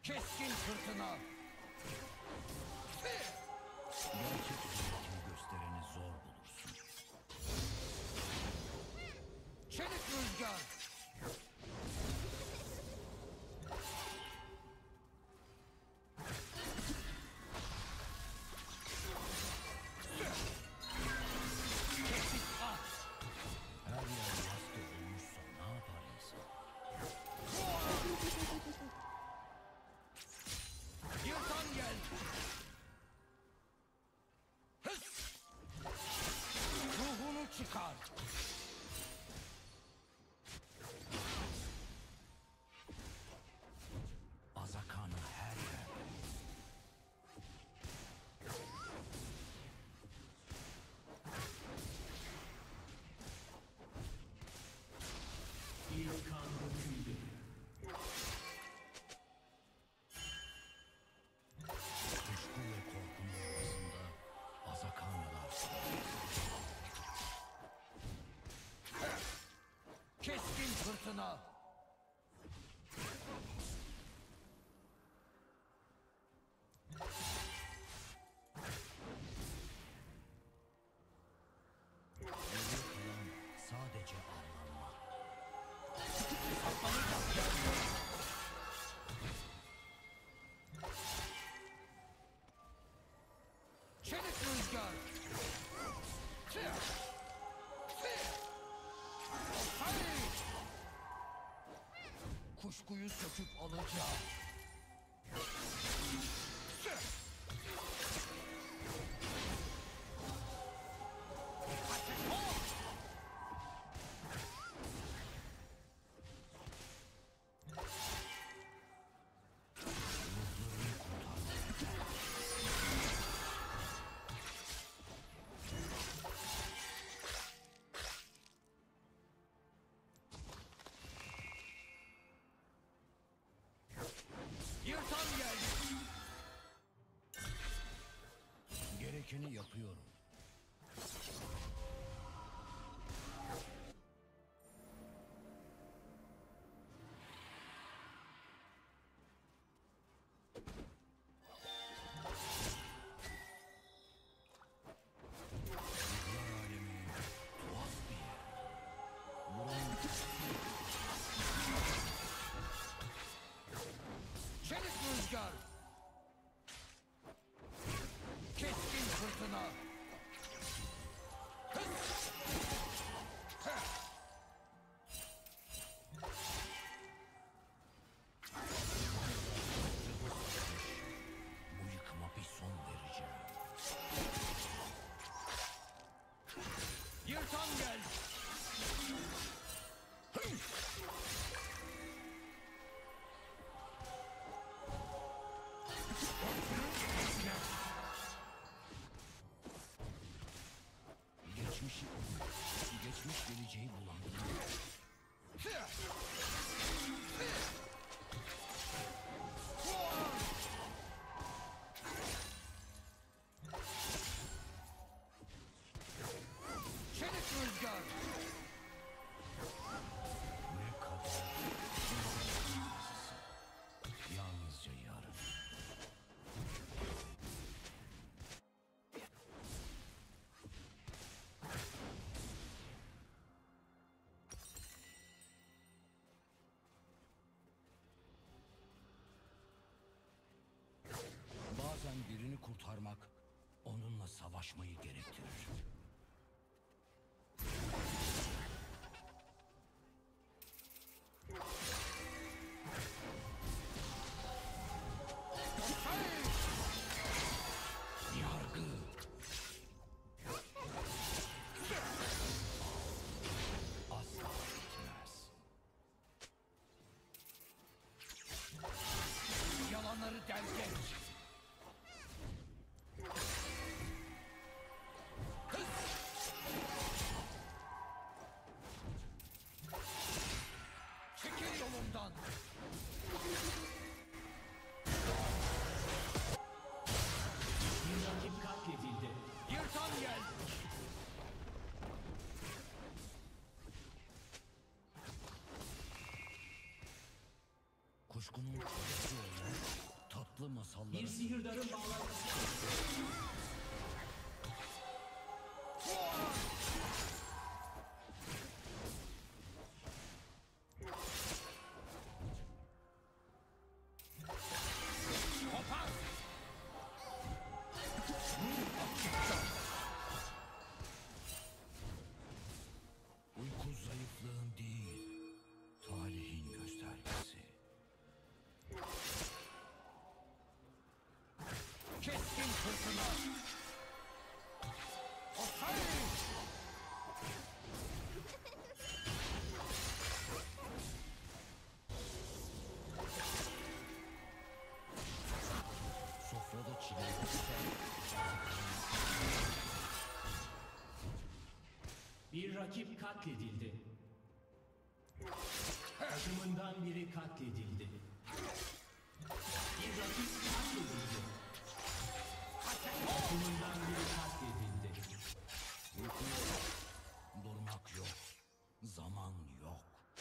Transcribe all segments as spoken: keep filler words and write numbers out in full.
Keskin fırtına. Gerçek zevkini göstereni zor bulursun. Çelik rüzgar. Kesik at. Her yer yastı olmuşsa ne yapar insan? Yırtan gel. Hıs. Ruhunu çıkar. Azakanı her yerde. İlk kanlı tüydü. Kuşku ve korkunun arasında Azakanalar Keskin fırtına. geriye kalan sadece avlanma. Saklanacak yer yok. Çelik rüzgar. Tüh. Tüh. Hayır. Kuşkuyu söküp alacağım. Tüh. Ateş ol. Ruhlarını kurtarmak. Yırtan gel. Gerekeni yapıyorum. Ruhlar alemi tuhaf bir yer. Buranın Çelik rüzgar. Keskin fırtına. Hıs. Heh. bu yıkıma bir son vereceğim. Yırtan gel. Hıh. Geçmişi, geçmiş geleceği bulandırıyor. Tüh. Çelik rüzgar. Ne kadar yalnızca yarın. Bazen birini kurtarmak onunla savaşmayı gerektirir. Hayır. Yargı. Asla bitmez. Yalanları del geç. Hıs. Kuşkunun kölesi olan tatlı masalları. Bir sihirdarın bağlantısı. Kopar. Uyku zayıflığın değil, talihin göstergesi. Keskin fırtına. Otay. Sofrada çile. Bir rakip katledildi. Takımından biri katledildi. Bir rakip katledildi. Takımından biri katledildi. Uyku yok, durmak yok, zaman yok.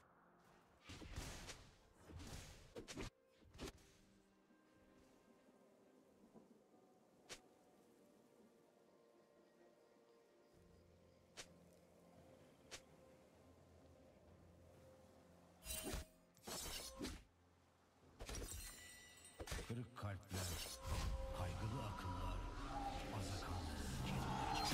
Kırık kalpler, kaygılı akıllar, azakanlı kelimeler.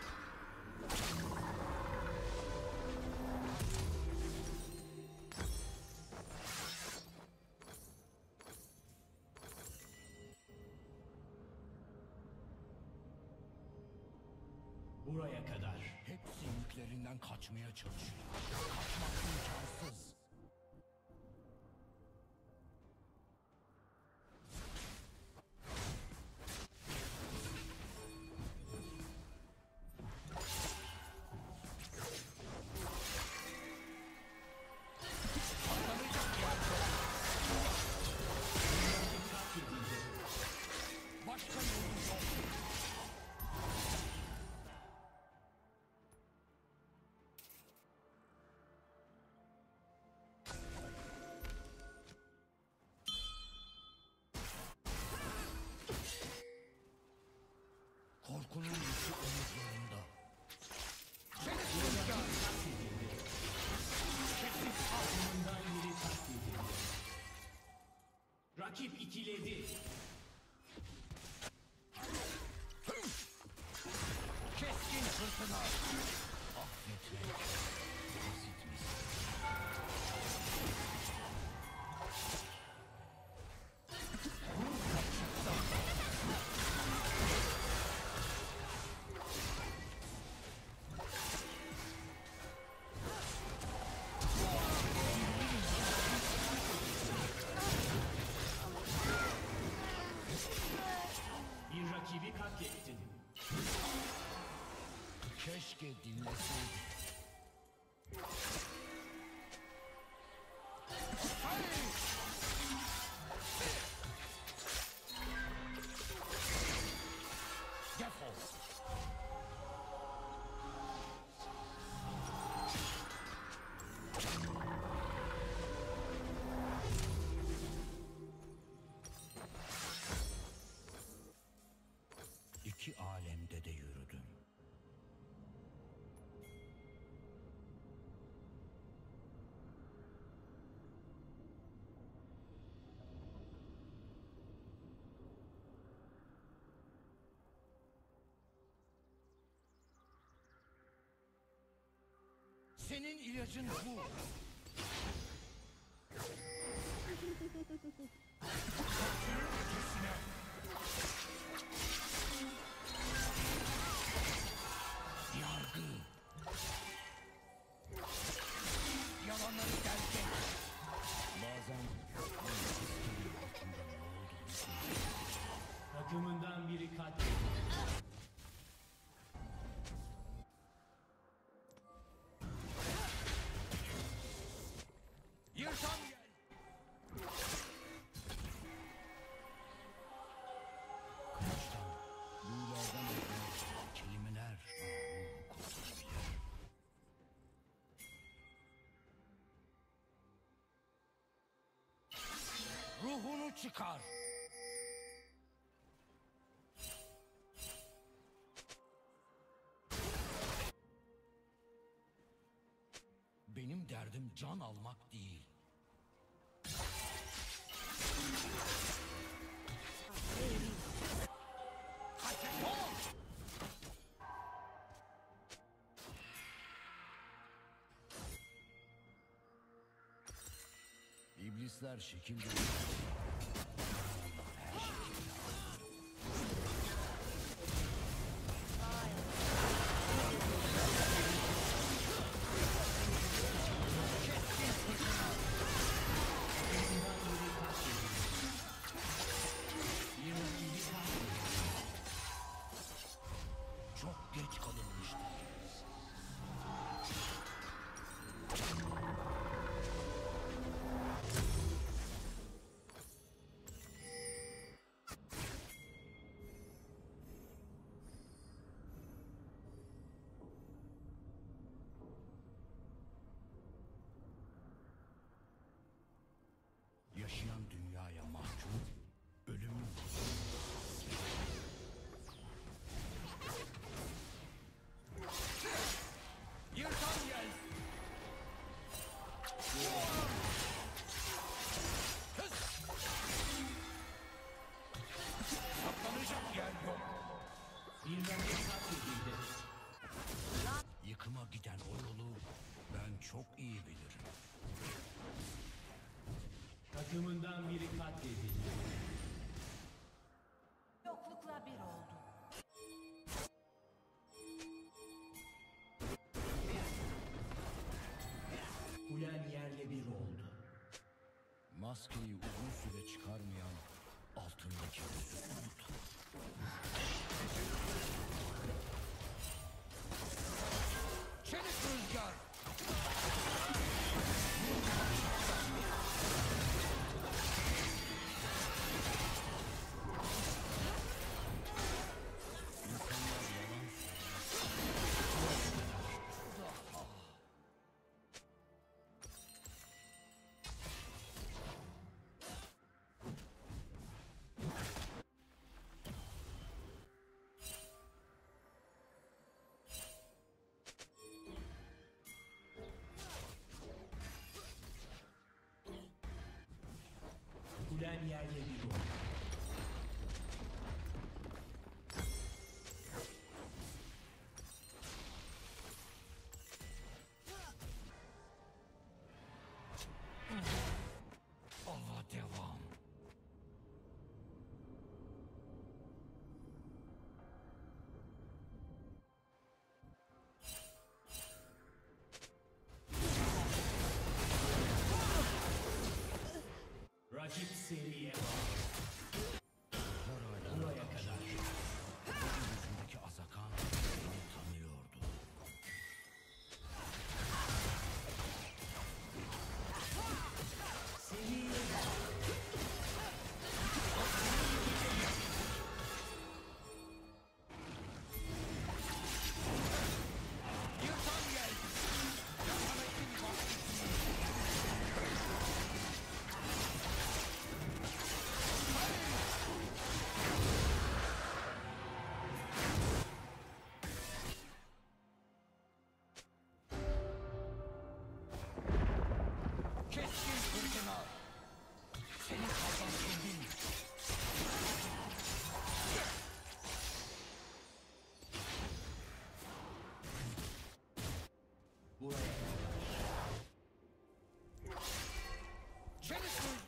Buraya kadar. Hepsi yüklerinden kaçmaya çalışıyor. Kaçmak imkansız. Başka yolu yok. Korkunun yükü omuzlarında. Çelik rüzgar. Takımından biri katledildi. Rakip ikiledi. Keskin fırtına. Affetmek basit misin? Bir rakibi katlettin. Keşke dinleseydim. Defol. İki alemde de yürüdüm. Senin ilacın bu. Yargı. Yalanları gerçek. Bazen nefesinin altında ne olduğunu bilmiyorum. Takımından biri katledildi. Yırtan gel. Ruhunu çıkar. Benim derdim can almak değil. Kaçın ol! İblisler şekil değiştirir. Her şekil. Çok geç kalınmıştı. Yaşayan dünyaya mahkum, ölümün Yırtan gel. Kız. Saklanacak yer yok. Bir rakip katledildi. yıkıma giden o yolu ben çok iyi bilirim. Takımından biri katledildi. Yoklukla bir oldu. Kulen yerle bir oldu. Maskeyi uzun süre çıkarmayan altındaki yüzü unut. Çelik rüzgar. Kulen yerle bir oldu. Ava devam. Rakip seriye buraya kadar. Yüzündeki azakan beni tanıyordu. Seriye Yırtan gel. Merhametin vakti. Keskin fırtına. Senin kazan kendin. buraya kadar. Çelik rüzgar.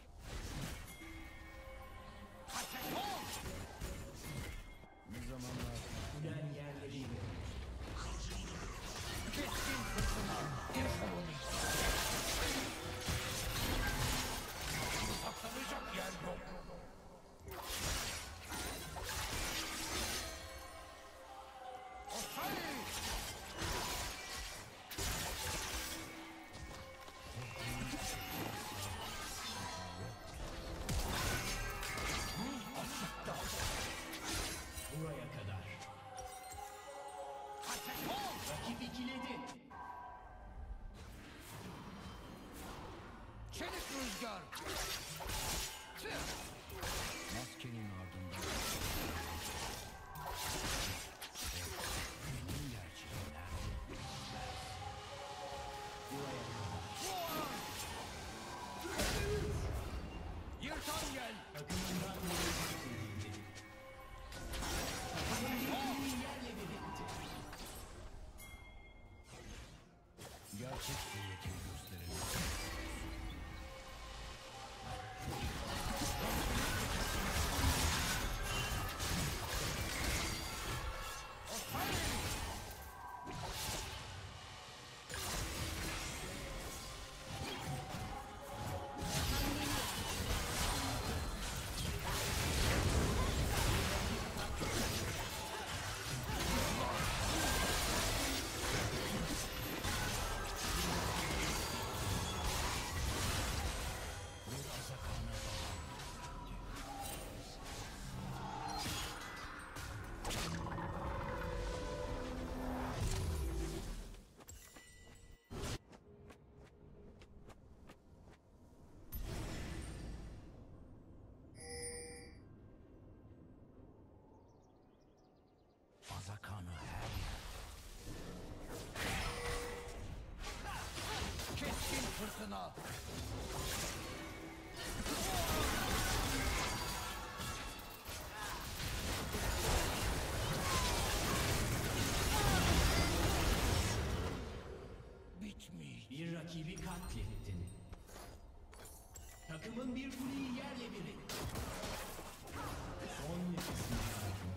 Kaçın ol! Bir zamanlar Kulen yerle bir oldu. Keskin fırtına. Defol. Saklanacak yer yok. Osay! Açıkta. Buraya kadar. Kaçın ol! Rakip ikiledi. Çelik rüzgar. Tüh! Yırtan gel. Takımından biri katledildi. Takımın bir kuleyi yerle bir etti. Gerçek kuvvetini gösterelim. Azakanı her Keskin fırtına. Bitmiş. Bir rakibi katlettin. Takımın bir kuleyi yerle bir etti. Son nefesini aldın.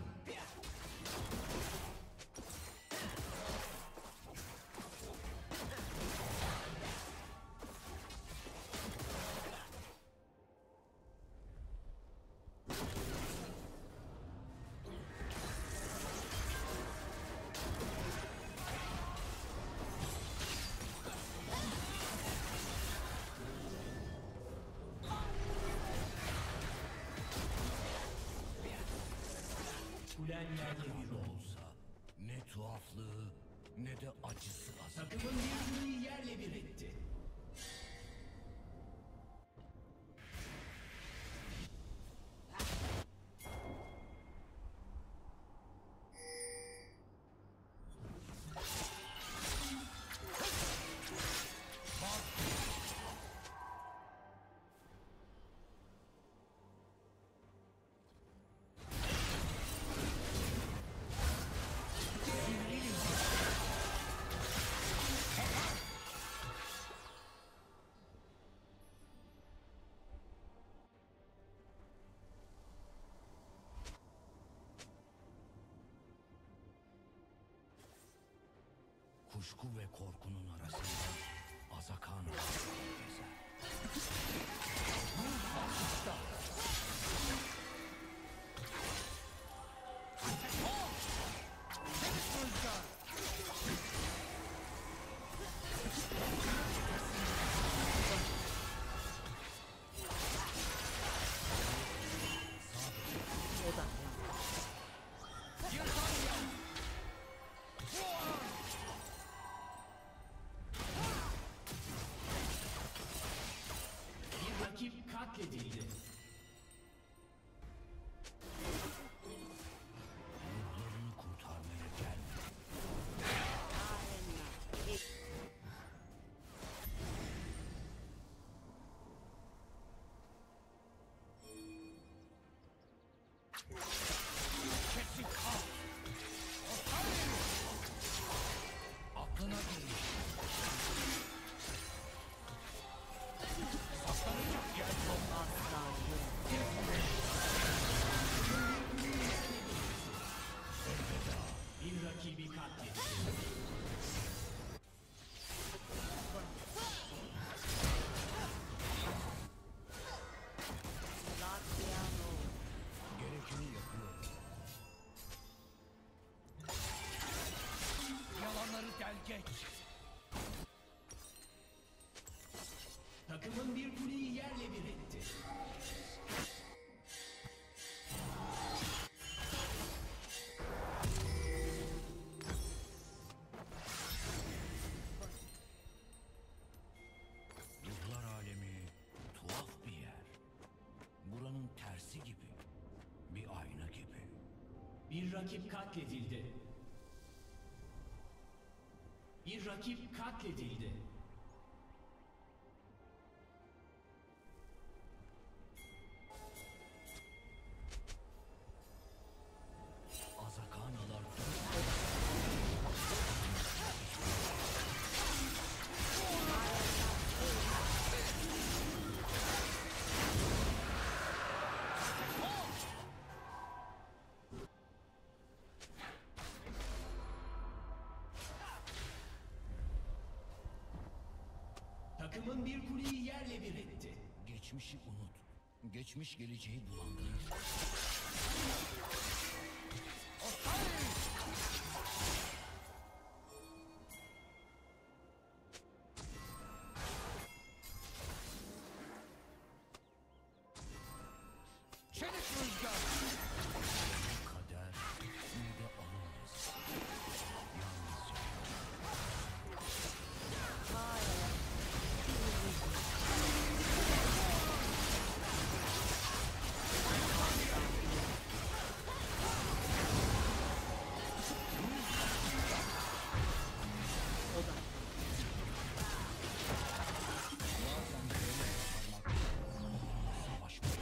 Kulen yerle bir olsa. ne tuhaflığı ne de acısı azar. Takımın bir kuleyi yerle bir etti. Kuşku ve korkunun arasında Azakanı gezer. Bir rakip katledildi. Ruhlarını kurtarmaya gelme. Kesik al. Aklına gelir. Saklanacak yer yok. Bir rakibi katledildi. Gerekeni yapıyorum. Yalanları del geç. Takımın bir kuleyi yerle bir etti. Ruhlar alemi tuhaf bir yer. Buranın tersi gibi. Bir ayna gibi. Bir rakip katledildi. Bir rakip katledildi. Takımın bir kuleyi yerle bir etti. Geçmişi unut. Geçmiş geleceği bulandırır. Çelik rüzgar. Kader ne de alın yazısı. Yalnızca savaşmak.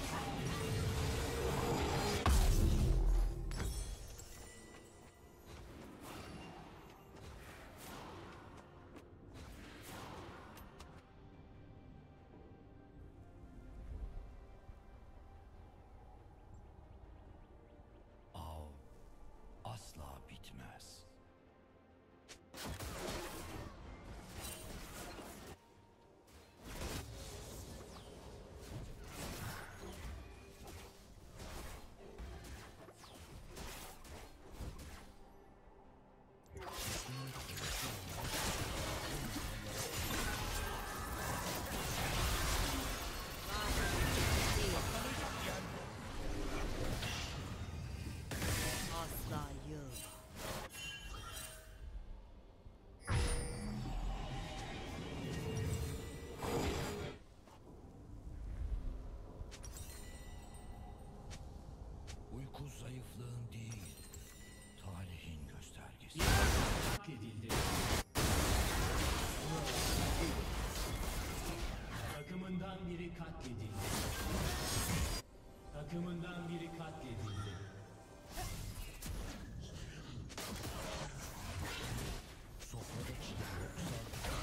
Av asla bitmez. Asla yıl. Uyku zayıflığın değil, talihin göstergesi. Bir rakip katledildi. Takımından biri katledildi. Takımından biri katledildi. Sofrada çiğ yoksa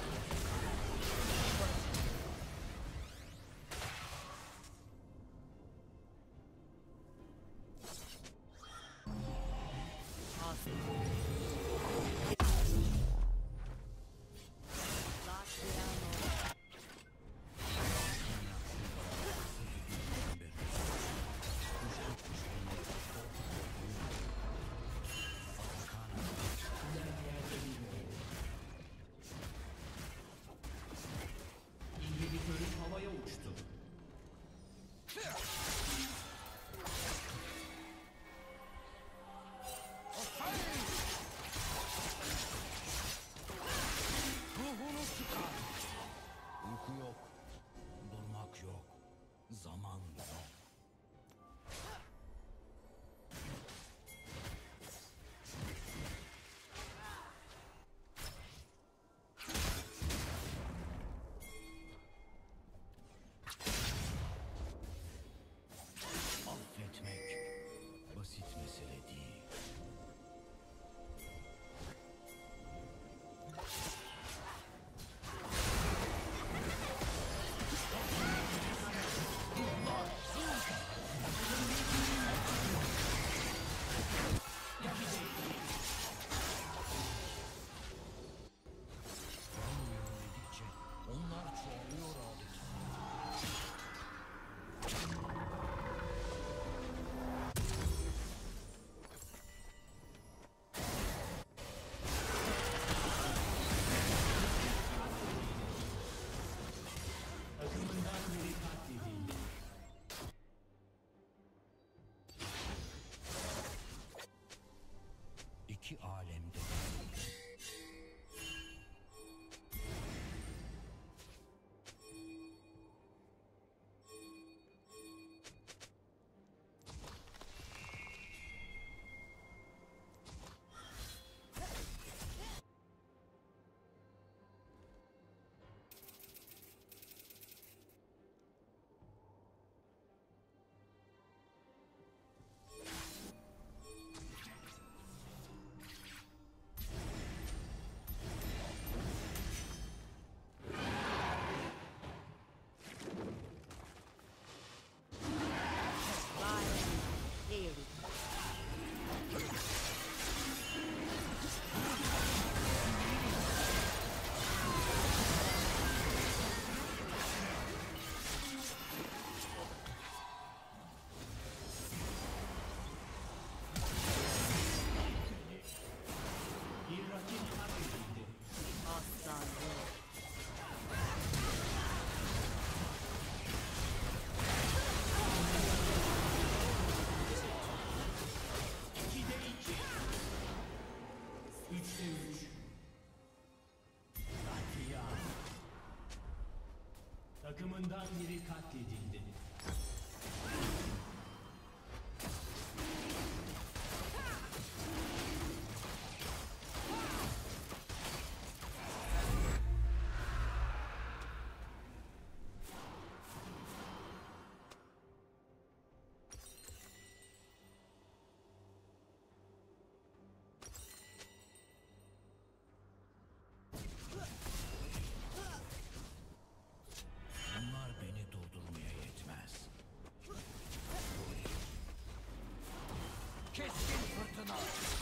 Asla. Takımından biri katledildi. Bunlar beni durdurmaya yetmez. Keskin fırtına.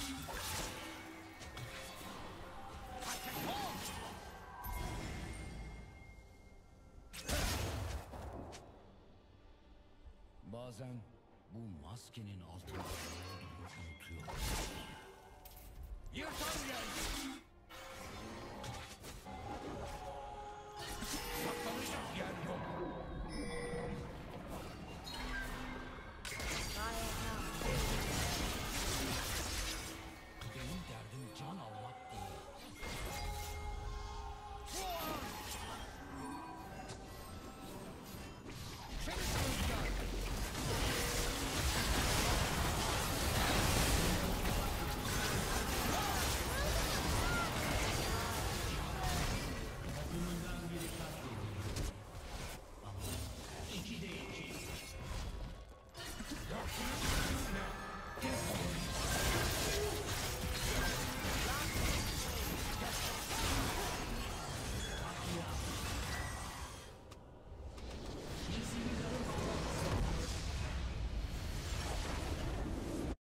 Bazen bu maskenin altında ne olduğunu unutuyorum. Yırtan geldi. Saklanacak yer yok. Benim derdim can almak değil. Çelik rüzgar. Takımından biri katledildi. İkide iki. Dörtlünün üstüne.